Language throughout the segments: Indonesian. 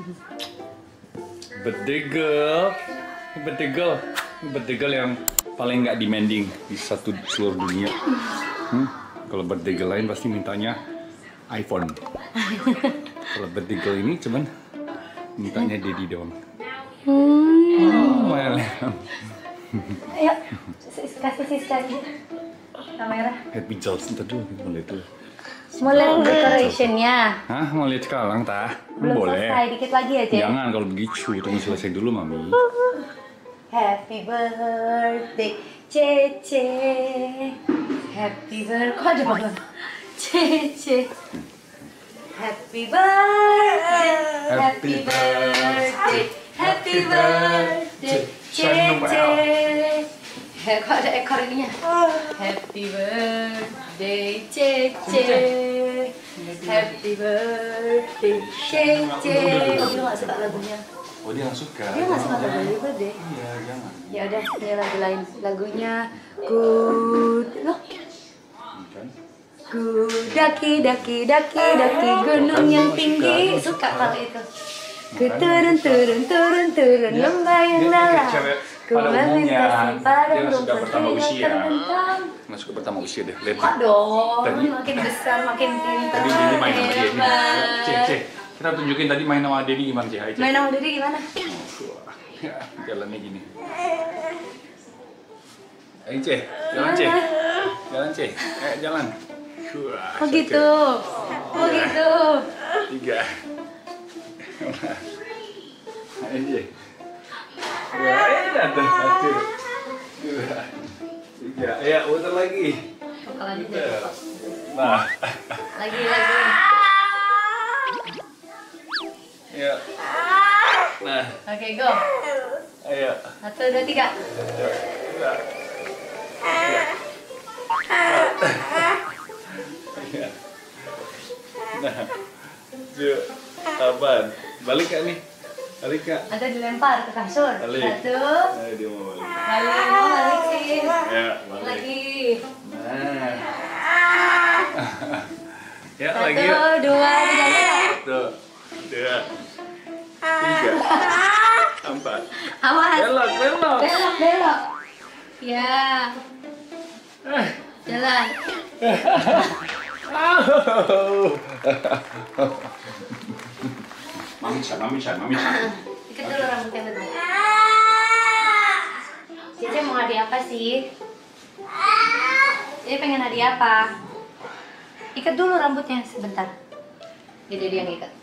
Birthday girl. Birthday girl yang paling nggak demanding di seluruh dunia. Kalau birthday girl lain pasti mintanya iPhone. Kalau birthday girl ini cuman mintanya daddy doang. Ayo, kasih Siska kamera. Happy Jobs, ntar dulu kita mulai dulu. Mau lihat decorationnya? Hah? Mau lihat sekarang, Tah? Belum Boleh. selesai, dikit lagi aja. Jangan kalau begitu, tunggu selesai dulu, Mami. Happy birthday, Cece. Happy birthday, kok ada banget? Cece. Happy birthday, happy birthday, happy birthday, Cece. Kok ada ekor ininya? Happy birthday, Cece. Happy birthday, Cece. Oh, dia nggak suka lagunya. Oh, dia nggak suka. Dia nggak suka lagu birthday. Iya, jangan. Ya udah, ini lagu lain. Lagunya Good. Loh. Good. Daki gunung yang tinggi. Suka kalau itu. Ku turun lembah yang dalam. Ku melintasi padang rumput terbentang. Nggak suka pertama usia deh. Lihat. Aduh, Tadi- makin besar makin pintar. Tadi Dini main sama dia. Hebat. Cek. Kita tunjukin tadi main sama Dini gimana, Cek? Ayo, Cek. Main sama Dede gimana? Ya, jalannya gini. Ayo, Cek. Jalan, Cek. Jalan, Cek. Ayo, jalan. Wah, Oh gitu. Oh gitu. 3. Ayo, Cek. Wah, jatuh. 1, 2, 3. Ayo, putar lagi. Bakalan Putar. jadi. Nah. Lagi. Ayo. Nah, Oke, go. ayo. 1, 2, 3. Nah, yuk, kapan? Balik kak nih? Balik kak? Atau dilempar ke kasur. Balik. 1. Ayo dia mau balik. Balikin. Ya, balik. Lagi. Nah. Ya, 1, lagi yuk. 2, 3. 1, 2, 3, 4. Awas. Belok. Belok. Ya. Jalan. Mami Shan. Ikat dulu rambutnya bentar. Cece mau hadiah apa sih? Cece pengen hadiah apa? Ikat dulu rambutnya sebentar. Jadi dia yang ikat.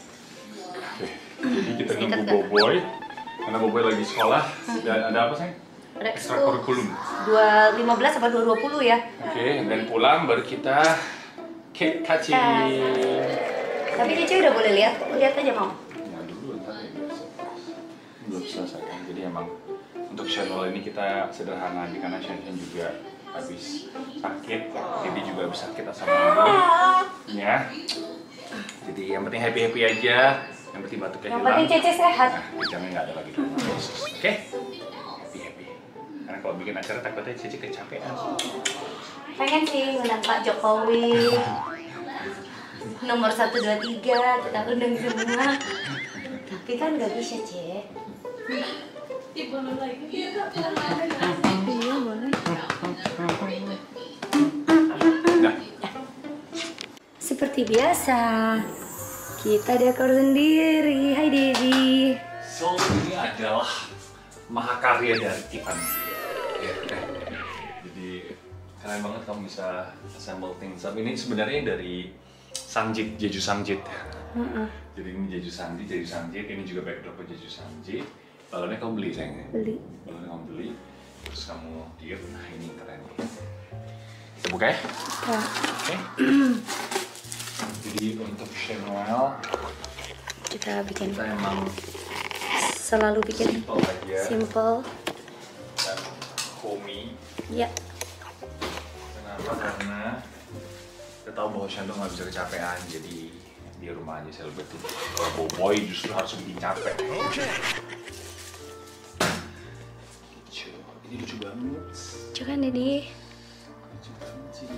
Jadi kita Ikat nunggu Boboy. Karena Boboy lagi sekolah. Dan ada apa, sayang? Ada Ekstrakurrikulum. 2.15 apa 2.20 ya? Oke, dan pulang baru kita cake cutting. Tapi Cece udah boleh lihat, lihat aja mau. Ya dulu ntar ya. Belum selesai kan. Jadi emang untuk channel ini kita sederhana aja karena Shen juga habis sakit. Jadi juga habis sakit asam lambung. Ya. Jadi yang penting happy aja. Yang penting batuknya Yang hilang. penting Cece sehat. Nah, jangan nggak ada lagi dulu. Oke? Happy. Karena kalau bikin acara takutnya Cici kecapean. Pengen sih undang Pak Jokowi. Nomor 1, 2, 3 kita undang semua. Tapi kan nggak bisa, Cek. Iya boleh. Nah, Seperti biasa, kita dekor sendiri. Hai Dedi. so ini adalah mahakarya dari Tiffany. Jadi keren banget kamu bisa assemble things up. Ini sebenarnya dari Sanjit, Jeju Sanjit. Jadi ini Jeju Sanjit, ini juga backdropnya Jeju Sanjit. Balonnya kamu beli sayangnya? Beli. Balonnya kamu beli, terus kamu tiup. Nah ini keren nih. Kita buka ya? Ya. Oke. Jadi untuk Chanel Kita bikin kita emang selalu bikin simple aja simple. dan homey. Ya. Kenapa? Karena kita tahu bahwa Shandong nggak bisa kecapean, jadi di rumah aja selebritin. Kalau Boboy justru harus bikin capek. Lucu. Ini lucu banget. Lucu kan Dedi? Lucu banget sih.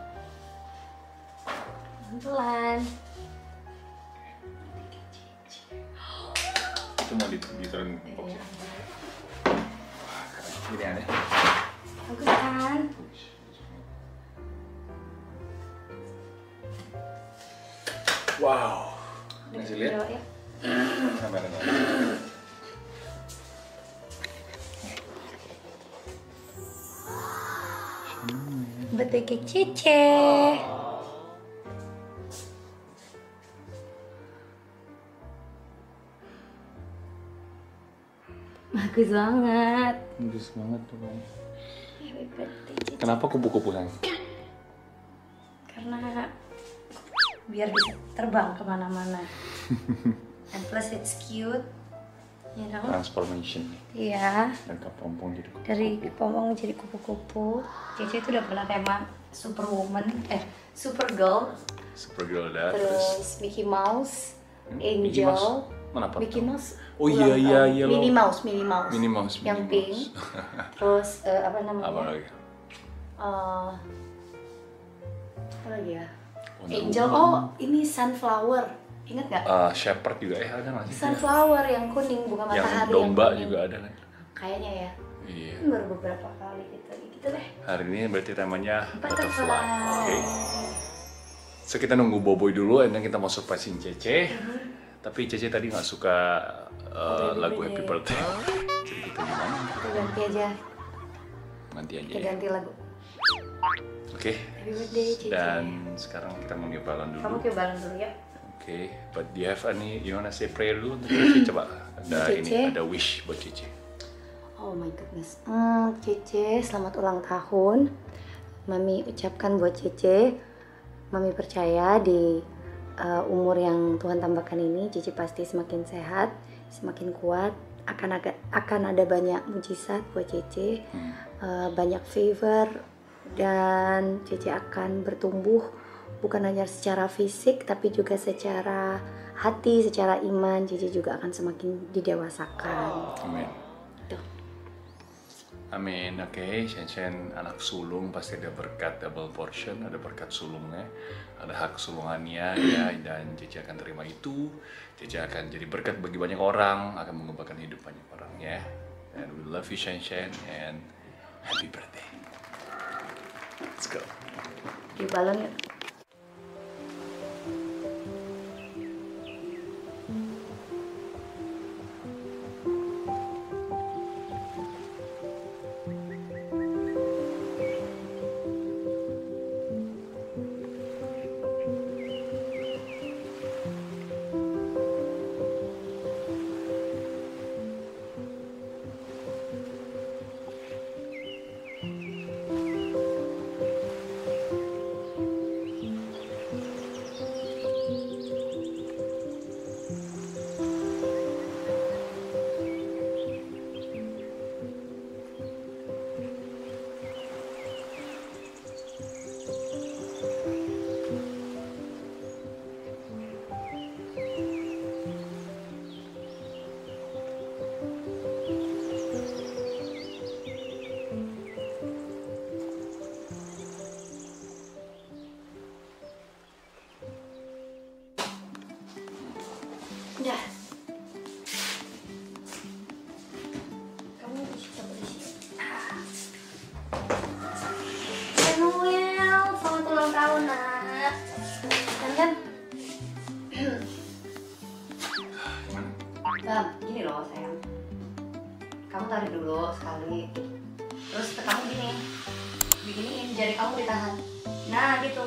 Pelan. itu mau diturunin boxnya. Wah, keren. Gini aneh. Bagus kan? Wow. Masih lihat? Ya. Sampai ada. Betul Cece. Bagus banget. Bagus banget tuh. Happy birthday Cece. Kenapa kupu-kupu sayang? Karena biar bisa terbang kemana-mana. And plus it's cute, you know. Transformation. Iya. Dan kepompong jadi kupu-kupu. Dari kepompong jadi kupu-kupu. Cece itu udah pernah tema Superwoman, Supergirl. Supergirl dah. Terus Mickey Mouse, Mickey Angel. Mouse? Mana apa? Mickey Mouse. Oh iya iya iya. Minnie Mouse. Minnie Mouse. Yang Minnie pink. Mouse. Terus apa namanya? Apa lagi? Apa lagi ya? Wonder Angel. Woman. Oh, ini sunflower. Ingat nggak? Shepherd juga ada nggak sih? Sunflower yang kuning, bunga Yang matahari. domba kuning. juga ada kan? Kayaknya ya. Iya. Baru beberapa kali gitu deh. Hari ini berarti temanya Butterfly. Oke. So kita nunggu Boboy dulu, and then kita mau surprisein Cece. Tapi Cece tadi nggak suka lagu Happy Birthday. Jadi kita gimana? Kita ganti aja. Nanti aja. Kita Ya. ganti lagu. Oke. Happy birthday Cece. Dan sekarang kita mau nyoba balon dulu. Kamu ke balon dulu ya. Oke. But do you have any, you wanna say prayer dulu untuk Cece? Coba. Ada Cece. ini, ada wish buat Cece. Oh my goodness. Cece, selamat ulang tahun. Mami ucapkan buat Cece, Mami percaya di umur yang Tuhan tambahkan ini, Cece pasti semakin sehat, semakin kuat. Akan ada banyak mujizat buat Cece, banyak favor, dan Cece akan bertumbuh bukan hanya secara fisik, tapi juga secara hati, secara iman. Cece juga akan semakin didewasakan. Amin. Tuh. Amin. Oke, Shen anak sulung pasti ada berkat double portion, ada berkat sulungnya, ada hak sulungannya ya, dan Cece akan terima itu. Cece akan jadi berkat bagi banyak orang, akan mengubahkan hidup banyak orang ya. And we love you Shen, and happy birthday. Let's go. Di balon yuk. Udah. Kamu coba di sini. Samuel, selamat ulang tahun nak. Kan? Bang, gini loh sayang. Kamu tarik dulu sekali. Terus ke kamu gini. Beginiin, jari kamu ditahan. Nah gitu.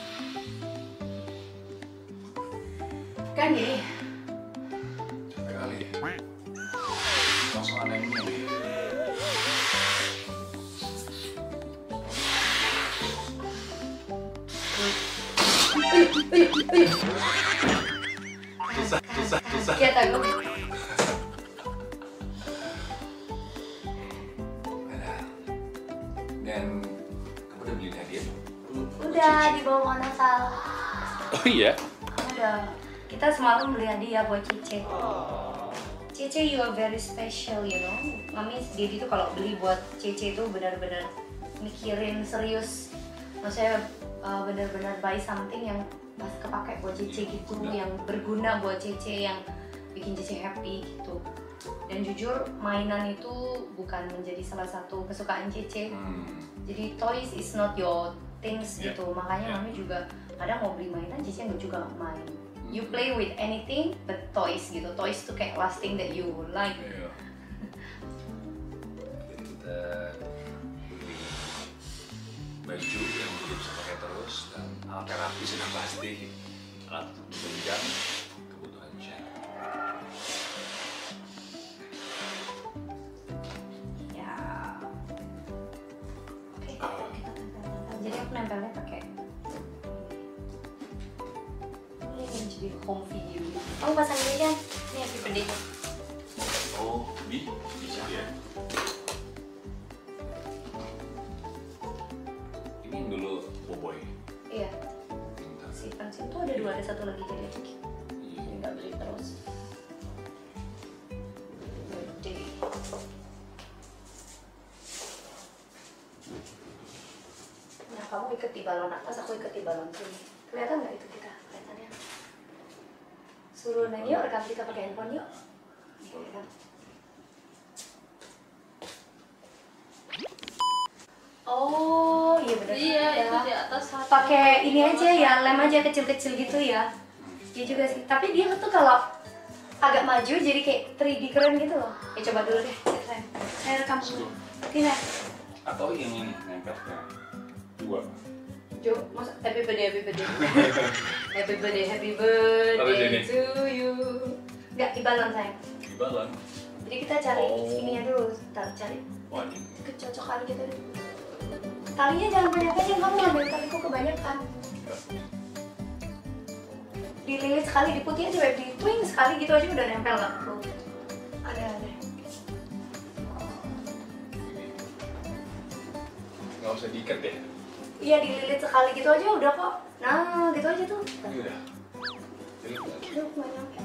Kan gini. Kali. Langsung ada ini. Susah. Iya tahu. Dan kamu udah beli hadiah? Udah di bawah Natal. Oh iya? Udah. Kita semalam beli hadiah buat Cece. Cece, you are very special, you know. Mami sendiri tuh kalau beli buat Cece itu benar-benar mikirin serius. Maksudnya benar-benar buy something yang pas kepake buat Cece gitu, yang berguna buat Cece, yang bikin Cece happy gitu. Dan jujur mainan itu bukan menjadi salah satu kesukaan Cece. Jadi toys is not your things gitu. Makanya Mami juga kadang mau beli mainan, Cece juga main. You play with anything but toys gitu. Toys tuh kayak last thing that you like. Iya. Kita beli baju yang kita bisa pakai terus, dan alat terapi sudah pasti, alat untuk menunjang kebutuhan Shen. Ya. Oke, kita tempel-tempel. Jadi aku nempelnya pakai ini jadi home video. Kamu pasang ini kan? Ini happy birthday. Oh, bisa ya. Ini yang dulu Boboy. Iya. Si pensil tuh ada dua, ada satu lagi jadi. Iya. Jadi nggak beli terus. Birthday. Nah, kamu ikat di balon atas, aku ikat di balon sini. Kelihatan nggak itu kita? Kelihatannya. Suruh nanya yuk, rekam kita pakai handphone yuk. Nih, rekam. Oh, iya benar. Iya, itu di atas satu. Pakai ini aja ya, lem aja kecil-kecil gitu ya. Iya juga sih. Tapi dia tuh kalau agak maju jadi kayak 3D keren gitu loh. Ya coba dulu deh, keren. Saya rekam dulu. Tina. Atau yang ini nempelnya dua. Jo, mas happy birthday, happy birthday. Happy birthday, happy Taruh birthday sini. to you. Enggak, di balon sayang. Di balon. Jadi kita cari ininya dulu, cari Wah, ini. kecocokan gitu. Talinya jangan banyak-banyak, kamu ngambil taliku kebanyakan. Dililit sekali, diputih aja, di twing sekali gitu aja udah nempel, nggak perlu. Ada. Nggak usah diikat ya. Iya, dililit sekali gitu aja udah kok. Nah, gitu aja tuh. Ini udah. Jadi Aduh, nggak nyampe.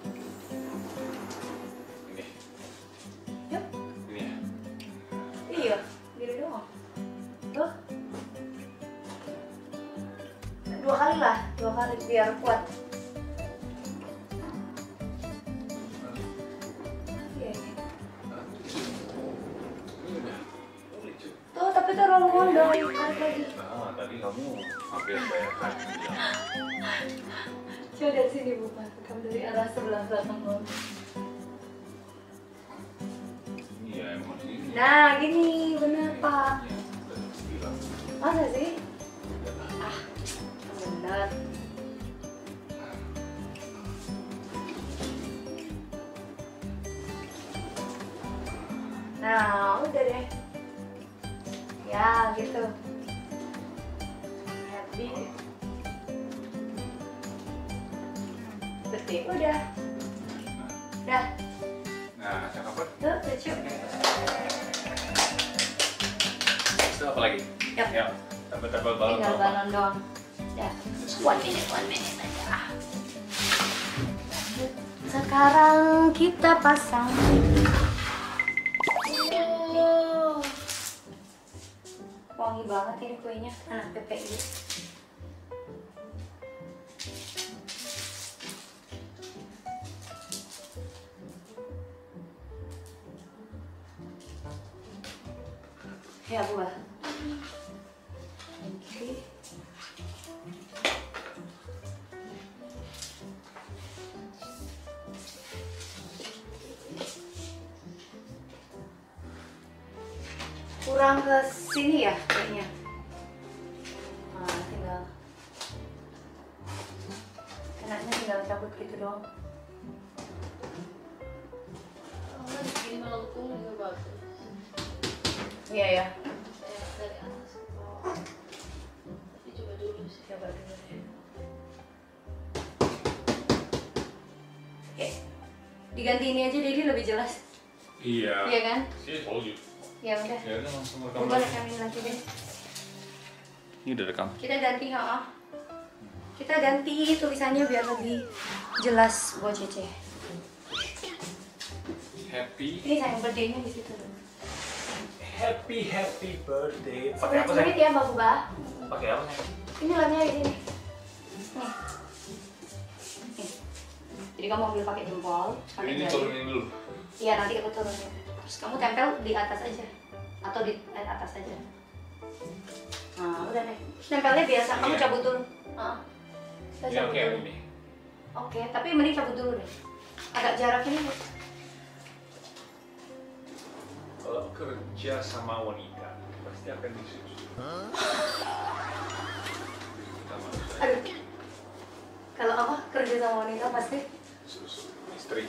ini. Yuk, Ini ya. iya, gini doang. Tuh. 2 kali lah, 2 kali biar kuat. Iya, iya. Ini udah. Lucu. Tuh, tapi tuh roll-roll dong, tarik lagi. Ah, tadi kamu hampir bayar kaki. Coba dari sini bukan, kamu dari arah sebelah belakang lo. Ini ya emang ini. Nah, gini bener Pak. Ya, udah bilang. Masa sih? Udah lah. Ah, bener. Nah, udah deh. Ya, gitu. Happy. Betul, udah. Dah. Nah, cakep banget. Tuh, lucu. Itu apa lagi? Yap. Ya, tempel-tempel balon. Tinggal apa? balon doang. Ya. 1 minute aja. Sekarang kita pasang. Wangi banget ini kuenya, anak PPI. Ya buah. Oke. Kurang ke sini ya kayaknya. Nah, tinggal enaknya tinggal cabut gitu doang. Oh, begini melengkung juga bagus. Iya ya. Dari atas ke bawah. Tapi coba dulu sih. Coba dulu deh. Oke. Diganti ini aja jadi lebih jelas. Iya. Iya kan? Sih, told you. Ya udah. Ya udah langsung rekam Coba lagi. rekamin lagi deh. Ini udah rekam. Kita ganti, kita ganti tulisannya biar lebih jelas buat Cece. Happy Ini sayang birthday-nya di situ. happy birthday. Pakai apa Spirit sih? ya, Mbak Buba. Pakai apa sih? Ini lemnya di sini. Nih. Nih. Jadi Jadi kamu ambil pakai jempol, pakai Ini jari. turunin dulu. Iya, nanti aku turunin. Terus kamu tempel di atas aja. Atau di atas aja. Nah, udah deh. Tempelnya biasa, Ini kamu ya? cabut dulu. Kita Ini cabut oke dulu. ini. Oke, tapi mending cabut dulu deh. Agak jarak ini. Kalau kerja sama wanita pasti akan disusun. Aduh. Kalau apa kerja sama wanita pasti Susun istri.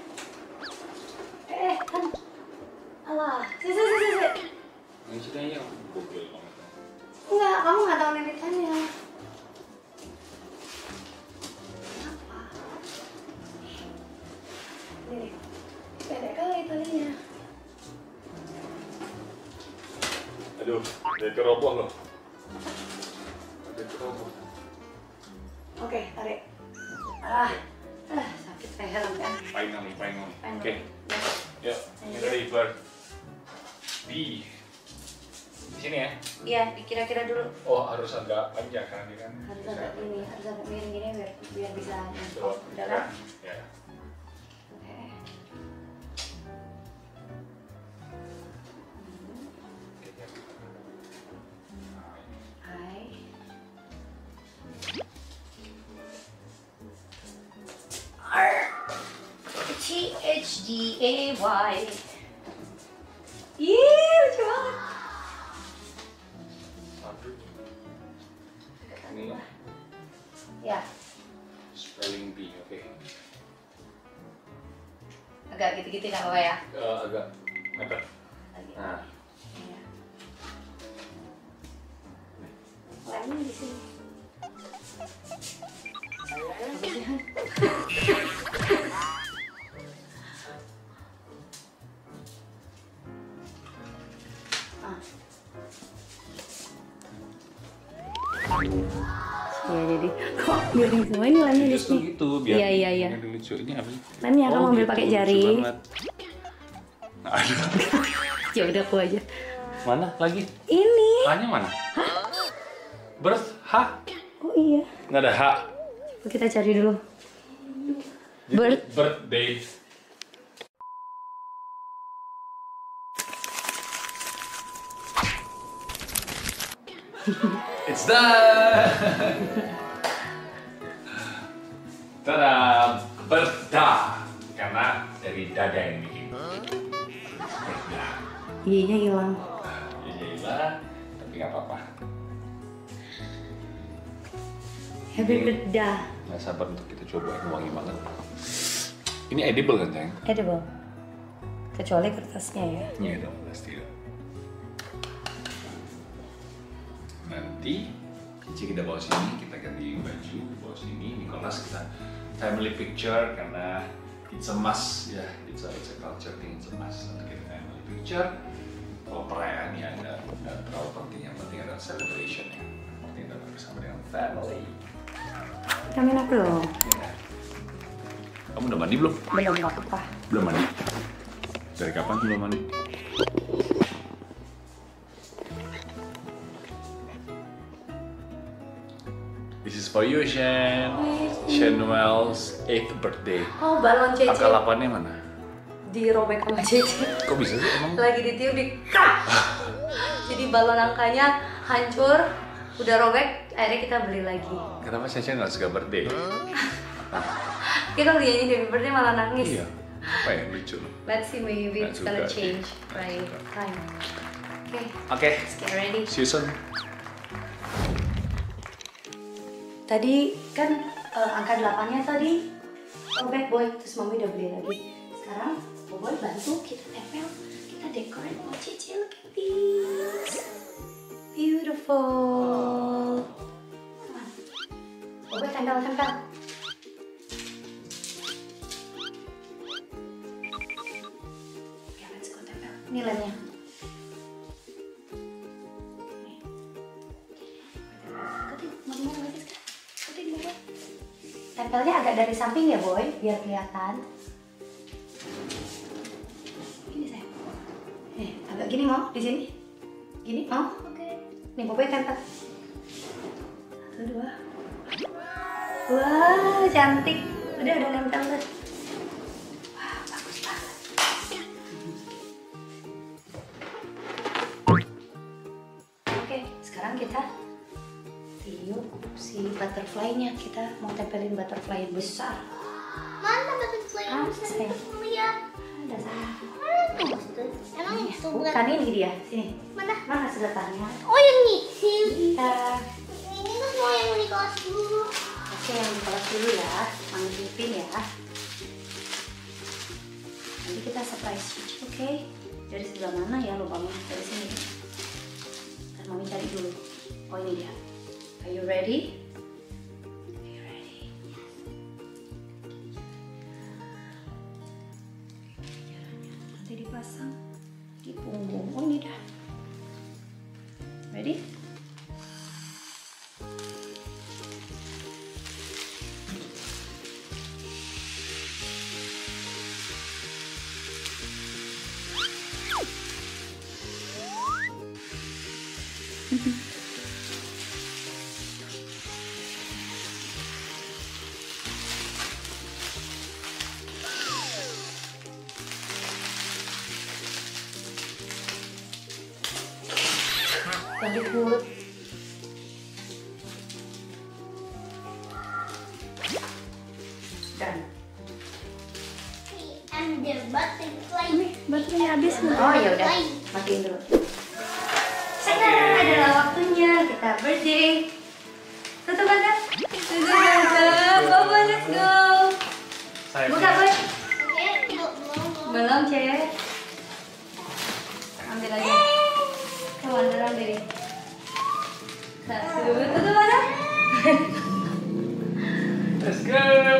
kan. Alah, sih. Ini ceritanya gokil banget. Enggak, kamu nggak tahu lirikannya. Apa? Lirik. Pendek kali talinya. Aduh, dia keroboh loh. Dia keroboh. Oke, tarik. Sakit leher kan. Finally. Finally. Oke. Yuk, ini ready for di sini ya. Iya, dikira-kira dulu. Oh, harus agak panjang karena dia kan. Harus agak ini, harus agak miring gini biar bisa Tuh, udah kan? ya. Oke. Hai. THDAY. Ih, lucu banget. Satu. Ini Ya, spelling bee, oke. agak gitu-gitu nggak apa-apa ya. Agak mepet. Lagi. Nah, Ya. Lemnya di sini. Kebersihan. Ya jadi kok miring semua ini lemnya di justru sini. gitu biar Iya. ini lucu. Ini apa sih? Lemnya kamu ambil pakai lucu jari. banget. Aduh. Ya udah aku aja. Mana lagi? Ini. H-nya mana? Birth H? Oh iya. Nggak ada H. Kita cari dulu. Birthday. It's done. Tada, berda karena dari dada yang bikin. Berda. Iya hilang. Iya, tapi nggak apa-apa. Happy birthday. Nggak sabar untuk kita coba, ini wangi banget. Ini edible kan, sayang? Edible. Kecuali kertasnya ya. Iya dong, pasti dong. Nanti Cici kita bawa sini, kita ganti baju, bawa sini. Nicholas kita family picture karena it's a must ya, it's a culture thing, it's a must. Nanti kita family picture. Kalau perayaan ya nggak terlalu penting, yang penting adalah celebration ya. Penting adalah bersama dengan family. Vitamin aku loh. Ya. Kamu udah mandi belum? Belum nggak apa. Belum mandi. Dari kapan belum mandi? This is for you, Shen. Shen Noel's 8th birthday. Oh, balon Cece Angka 8-nya mana? dirobek sama Cece. Kok bisa sih emang? Lagi ditiup di krak. Jadi balon angkanya hancur, udah robek, akhirnya kita beli lagi. Kenapa Shen nggak suka birthday? Kita lihatnya Happy Birthday malah nangis. Iya. Apa ya lucu? Let's see, maybe Nggak it's gonna suka sih. change by time. Oke, Oke. let's get ready. See you soon. Tadi kan angka 8-nya tadi robek boy, terus mami udah beli lagi. Sekarang boy bantu kita tempel, kita decorate buat Cici. Look at this, beautiful. Come on, boy tempel. Oke, let's go tempel. Ini lemnya. Tempelnya agak dari samping ya boy, biar kelihatan. Ini sayang. Agak gini mau di sini. Gini mau? Oke. Nih boy tempel. 1, 2. Wah, cantik. Udah nempel tuh. Wah, bagus banget. Oke, sekarang kita tiup si butterfly-nya. Kita mau tempelin butterfly yang besar. Mana butterfly yang Ah, bisa sayang. lihat? Ada sana. Mana tuh? Emang itu Bukan ini dia. Sini. Mana? Mana sedotannya? Oh yang itu. Iya. Ini kan mau yang di kelas dulu. Oke, yang di kelas dulu ya. Mami pimpin ya. Nanti kita surprise Cici, oke? Dari sebelah mana ya lubangnya? Dari sini. Ntar Mami cari dulu. Oh ini dia. Are you ready? Are you ready? Nanti dipasang di punggung. Oh ini dah. Ready? Lanjut. Dan And the butterfly. baterainya habis. Oh ya udah, matiin dulu. Oke. Sekarang adalah waktunya kita birthday. Tutup mata. Tutup mata. Papa, let's go. Saya Buka, Boy. Oke, belum. Belum, Cek. Ambil lagi. Come on, dorong diri. Satu, tutup mata. Let's go.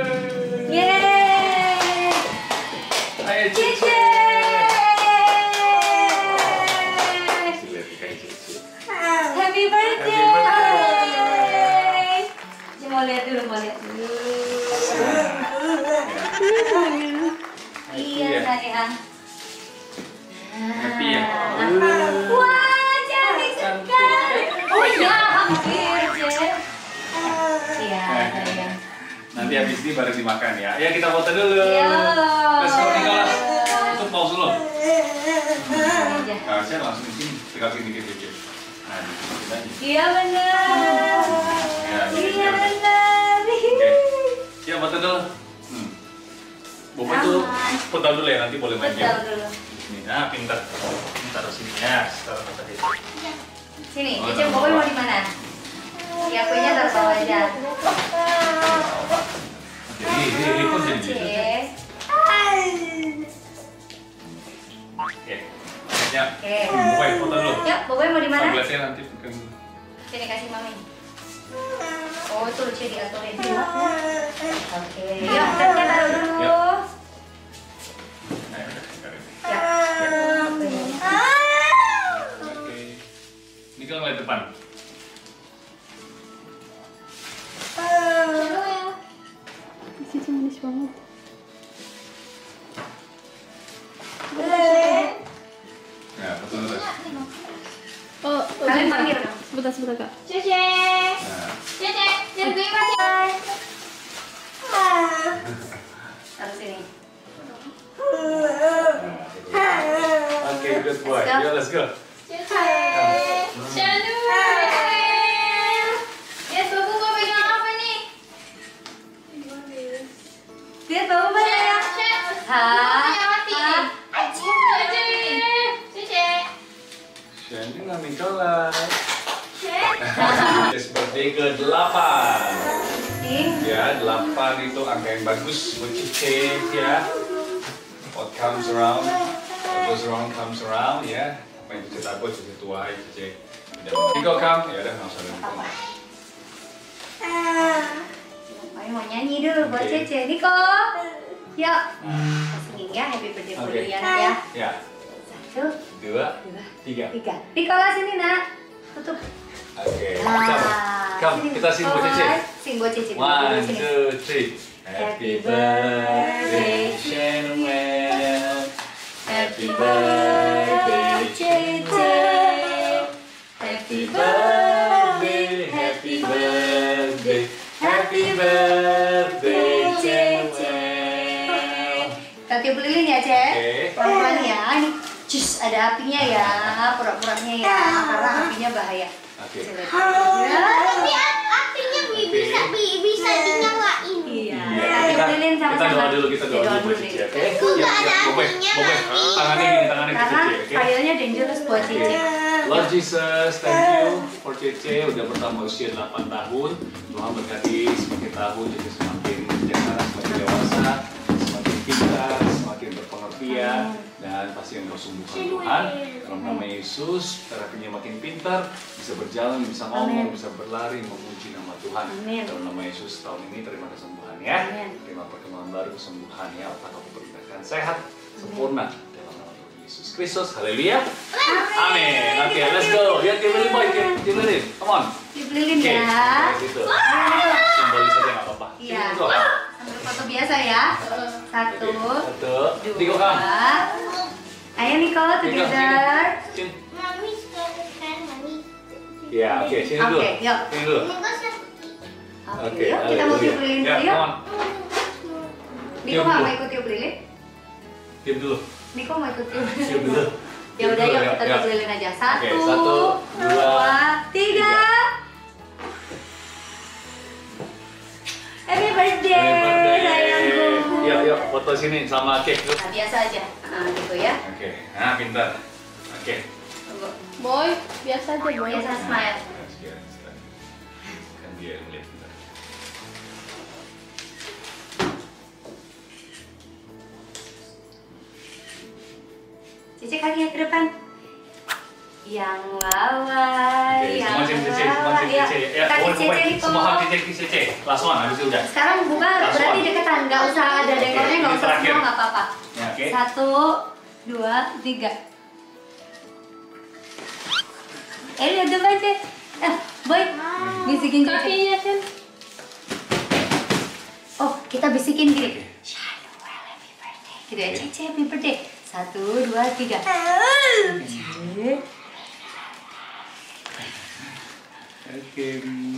Yeay. Ayo Cici. Happy birthday. Cici mau lihat dulu, Iya, sayang. Happy ya? Wah, cantik sekali. Oh iya, hampir, Cek. Iya, sayang. Nanti habis ini baru dimakan ya. Ya kita foto dulu. Iya. Let's go Nicholas. Itu pause dulu. Aja. Nah, saya langsung di sini. Tegak sini dikit. Nah, di sini kita aja. Iya benar. Ya, Iya benar. Oke. Ya foto dulu. Bapak tuh foto dulu ya, nanti boleh main Betul game. dulu. Ini, nah pintar. Ini taruh sini ya, taruh tadi. Sini, Oh, Cici nah, pokoknya mau Bapak. di mana? Ya, kuenya taruh bawah aja. Jadi, kok jadi gitu? Cek. Oke. Ya. Oke. Bapak foto dulu. Yuk, pokoknya mau di mana? Tabletnya nanti bukan. Sini kasih mami. Oh, tuh Cici diaturin. Oke. Yuk, catnya taruh dulu. Yuk. Nah, udah, taruh. Ya. Oke. Ini kan ngeliat depan. Cici manis banget. Nah, foto dulu. Oh, Kalian panggil dong. sebentar Kak. Cici. Nah. Cici, jangan gue mati. Taruh sini. Oke, good boy. Let's go. Yo, let's go. Cici. Shalom. Yes, Babu mau pegang apa nih? Dia tahu mana ya? Shani nggak Nicholas. Yes, birthday ke-8. Ya, 8 itu angka yang bagus buat Cici ya. What comes around, what goes around comes around ya. Apa yang Cici takut, Cici tua, Cici. Niko come, ya udah nggak usah Niko. Mami mau nyanyi dulu buat Oke. Cece. Niko. Yuk. Singin ya, happy birthday for Oke. you ya, Nak, ya. Ya, 1, 2, 2, 3. 3. Nikola sini, Nak. Tutup. Oke, Nah, come, kita sing buat Cici. Sing buat Cici. 1, Sini. 2, 3. Happy birthday, Shanuel. Happy birthday, Cece. Happy birthday, happy birthday, happy birthday, Cece. tiup lilin ya, Cek. Oke. Pelan-pelan ya. Ini cus ada apinya ya, pura-puranya ya, karena apinya bahaya. Oke. Tapi apinya bisa dinyalain. Iya. Iya, Tiup lilin sama-sama. kita doa dulu buat Cici, oke? Bobe, tangannya gini, tangannya ke Karena Cici, oke? kayaknya dangerous buat Cici. Lord Jesus, thank you for Cece udah bertambah usia 8 tahun. Tuhan berkati semakin tahun Cece semakin bijaksana, semakin dewasa, semakin pintar, semakin berpengertian, dan pasti yang bersungguhan Tuhan. Dalam nama Yesus, terapinya makin pintar, bisa berjalan, bisa ngomong, bisa berlari, memuji nama Tuhan. Amin. Dalam nama Yesus tahun ini terima kesembuhan ya, Amin. terima perkembangan baru, kesembuhan ya, otak aku perintahkan sehat, sempurna dalam nama Tuhan Yesus Kristus. Haleluya. Amin. Oke, let's go. Ya, tiup lilin boy, tiup lilin. Come on. Tiup lilin Oke, ya. kayak gitu. Simbolis aja nggak apa-apa. Iya. Sini, bro. Sambil foto biasa ya. Satu, Satu, tiga, dua. Kang. Ayo Niko, together. Sini. Mami sekarang kan mami. Ya, oke, sini dulu. Oke, yuk. Sini dulu. Oke, yuk kita mau tiup lilin Ya, dulu yuk. come on. Niko Tiup mau dulu. ikut tiup lilin? Tiup dulu. Niko mau ikut tiup Tiup lilin? dulu. Ya udah yuk kita tiup lilin aja. Oke, Satu, satu, dua, tiga. Happy birthday, Happy birthday. sayangku. Yuk, foto sini sama cake dulu. Nah, biasa aja. Nah, gitu ya. Oke, nah pintar. Oke. Tunggu. Boy, biasa aja boy. Biasa smile. Kan dia yang lihat bentar. Cici kaki ke depan. Yang lawai, Oke, yang semua Cici, semua lawai. Ya, Cici. Ya, kaki wait, Cici wait. Niko. Semua kaki Cici. Last one, habis itu udah. Sekarang buka Last berarti one. deketan, nggak usah ada Oke, dekornya, nggak ini usah terakhir. semua, nggak apa-apa. Ya, oke. 1, 2, 3. Lihat depan sih. Boy, bisikin Cici. Kakinya kan. Oh, kita bisikin gini. Oke. Shalom, happy birthday. Gitu ya, Oke. Cici happy birthday. 1, 2, 3. Cici. Oke.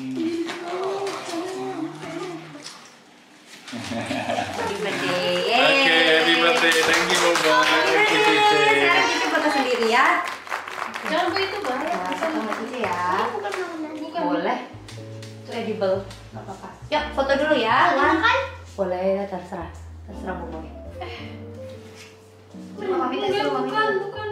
Happy birthday. Oke, happy birthday. Thank you, Bobo. Thank you, Cici. Sekarang Cici foto sendiri ya. Jangan begitu bahaya. Ya, foto sama Cici ya. Bukan. Boleh. Itu edible. Gak apa-apa. Yuk, foto dulu ya. One. Boleh, terserah. Terserah Bobo. Mami tes dulu, Mami. Bukan.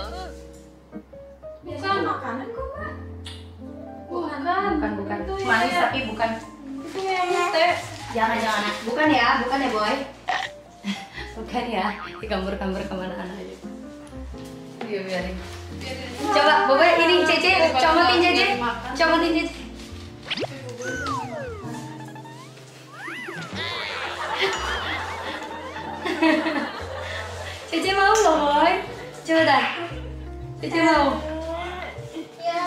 Bukan makanan kok, Mak. Bukan. Bukan. Itu Manis ya. tapi bukan. Itu yang teh. Jangan. Bukan ya Boy. Bukan ya. Digambar-gambar kemana-mana aja. Biarin. Coba Bobo ini Cece, comotin Cece. Comotin Cece. Cece mau loh Boy. Coba dah. Cece mau. Ya.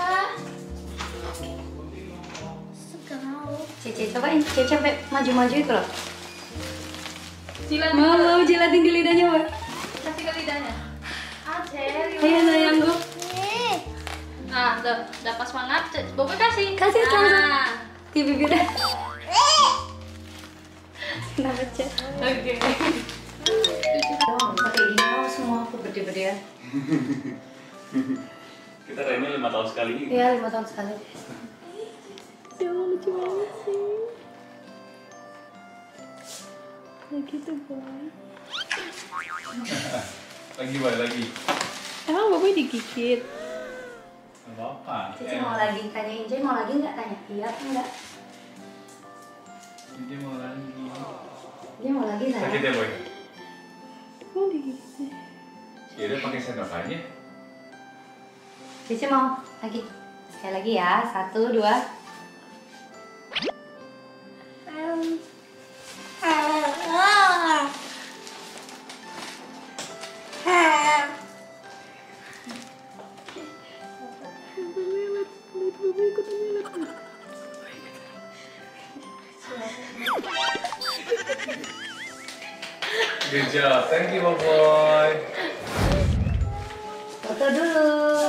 Sekarang. Cece cobain. Cece sampai maju-maju itu loh. Jilat. Mau jilatin di lidahnya Boy. Kasih ke lidahnya. Ayo. Ayo sayangku. Nah, udah pas banget. Bobo kasih. Kasih langsung. Nah. Di bibirnya. Kenapa Cece? Oke. Pakai gini mau semua aku berde-berdean. Kita Reni 5 tahun sekali. Iya 5 tahun sekali. Jangan lucu banget sih. Kayak gitu, Boy. Lagi, Boy, lagi. Emang Bobo digigit? Gak apa-apa. Cici mau lagi tanyain, Cici mau lagi nggak tanya? Iya enggak? Dia mau lagi. Dia mau lagi Sakit sayang. ya, Boy? Emang digigit? Ya udah pakai sendok aja. Cici mau lagi. Sekali lagi ya. 1, 2. Good job. Thank you, Boy. Foto dulu.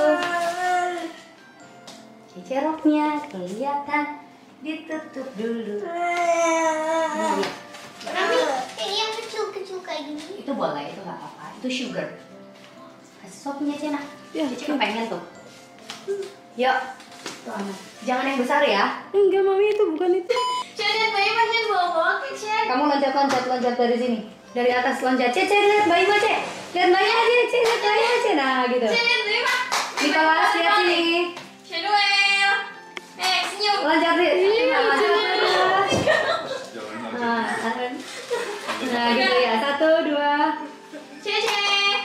Cici roknya kelihatan. Ditutup dulu. Iya. Mami, yang kecil-kecil kayak gini. Itu boleh, itu nggak apa-apa. Itu sugar. Kasih sopnya Cina. Ya, Cici kepengen tuh. Yuk. Tuh, Amat. Jangan yang besar ya. Enggak mami, itu bukan itu. Lihat bayi makin bawa ke Cek. Kamu loncat dari sini. Dari atas loncat. Cek, lihat bayi mah, Cek. Lihat bayi aja, Cek. Lihat bayi aja. Nah, gitu. Lihat bayi mah. Nicholas, lihat sini. Shanuel. Senyum. Loncat deh. Jangan Nah, gitu ya. 1, 2. Cece.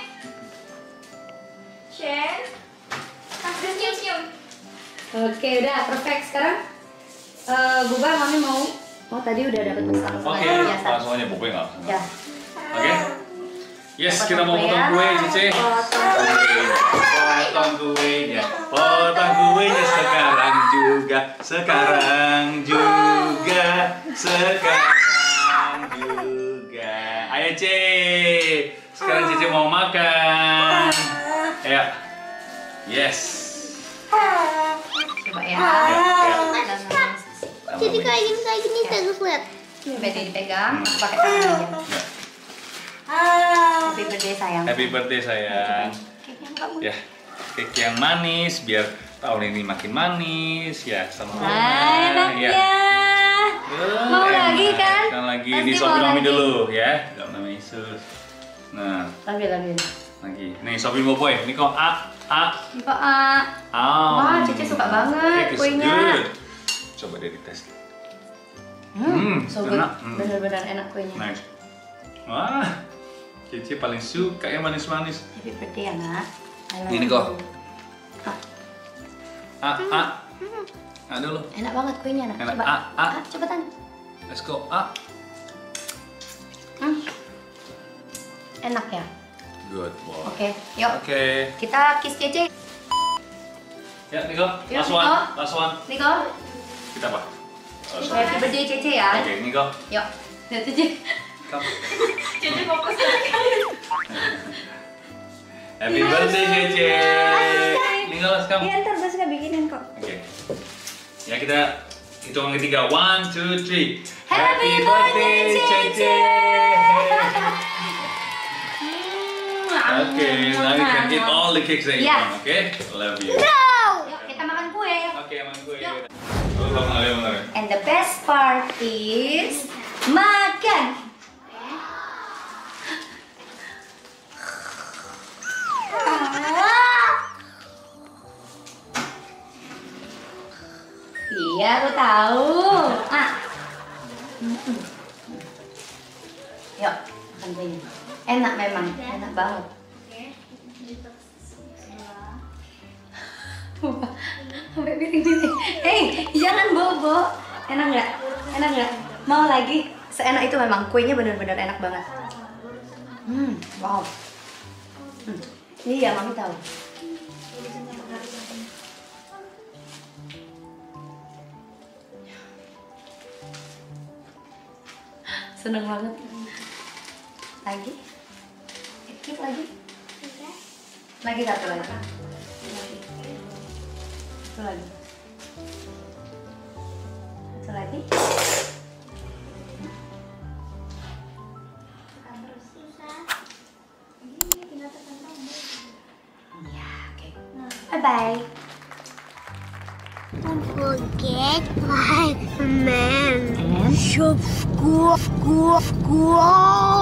Shen. Senyum. Oke, udah perfect. Sekarang bubar, mami mau. Oh, tadi udah dapat pesan Oke, biasa. langsung aja pokoknya nggak langsung. Ya. Oke. Yes, Potong kita mau kue potong ya. kue, Cici. Potong kuenya. Potong kuenya sekarang juga. Ayo, Cici. Sekarang Cici mau makan. Ayo. Yes. Coba ya. Jadi kayak gini terus lihat. Coba deh dipegang, pakai tangan aja. Happy birthday sayang. Happy birthday sayang. Kayaknya kamu. Ya, cake yang manis biar tahun ini makin manis ya sempurna. Enak ya. Mau lagi kan? Kan lagi Pasti di mau Sophie mami lagi. dulu ya. Dalam nama Yesus. Nah, Lagi. lagi. Nih Sophie mau boy. Ini kok Kok Wah, Cici suka banget Cake is kuenya. good. Coba deh dites. So good. Enak. Bener-bener enak kuenya. Nice. Wah, Cici paling suka yang manis-manis. Happy birthday ya, Nak. I love Ini you. kok. Dulu. Enak banget kuenya, Nak. Enak. Coba. Cepetan. Let's go. Enak ya? Good boy. Oke, yuk. Oke. Kita kiss Cici. Ya, Niko. Yuk, Last Niko. one. Last one. Niko, Kita apa? happy birthday Cici ya. Oke, Niko. Yuk. Lihat Cici. Come. Jadi fokus lagi. Happy birthday, Cece. Niko, let's come. Iya, ntar Baska bikinin kok. Oke. Ya, kita hitung yang ketiga. 1, 2, 3. Happy birthday, Cece. Oke, now you can eat all the cakes that you Yeah. want, oke? Love you. Yuk, kita makan kue. Oke, aman gue. Bentar. And the best part is makan. Iya, aku tahu. Yuk, makan kuenya. Enak memang, enak banget. Sampai piring-piring. Jangan bobo. Enak nggak? Enak nggak? Mau lagi? Seenak itu memang kuenya benar-benar enak banget. Wow. Iya, mami tahu. Seneng banget. Lagi? Dikit lagi. Lagi satu lagi. Satu lagi. Satu lagi. Ya, oke. Bye-bye. Don't forget like man. Subscribe.